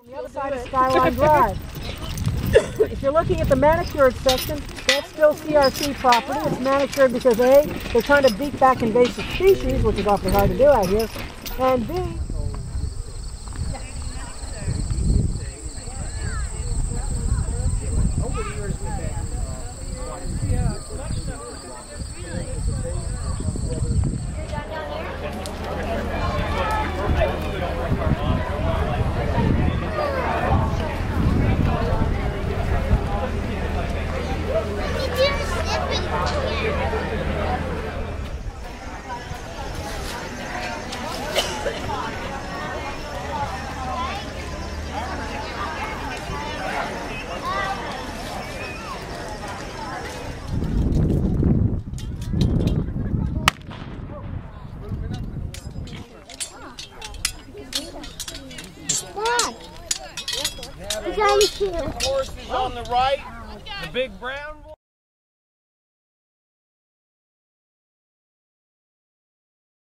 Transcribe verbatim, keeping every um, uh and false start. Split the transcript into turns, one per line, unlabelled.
On the other side of Skyline Drive. If you're looking at the manicured section, that's still C R C property. It's manicured because A, they're trying to beat back invasive species, which is awfully hard to do out here, and B,
The horse is on the right, the big brown one.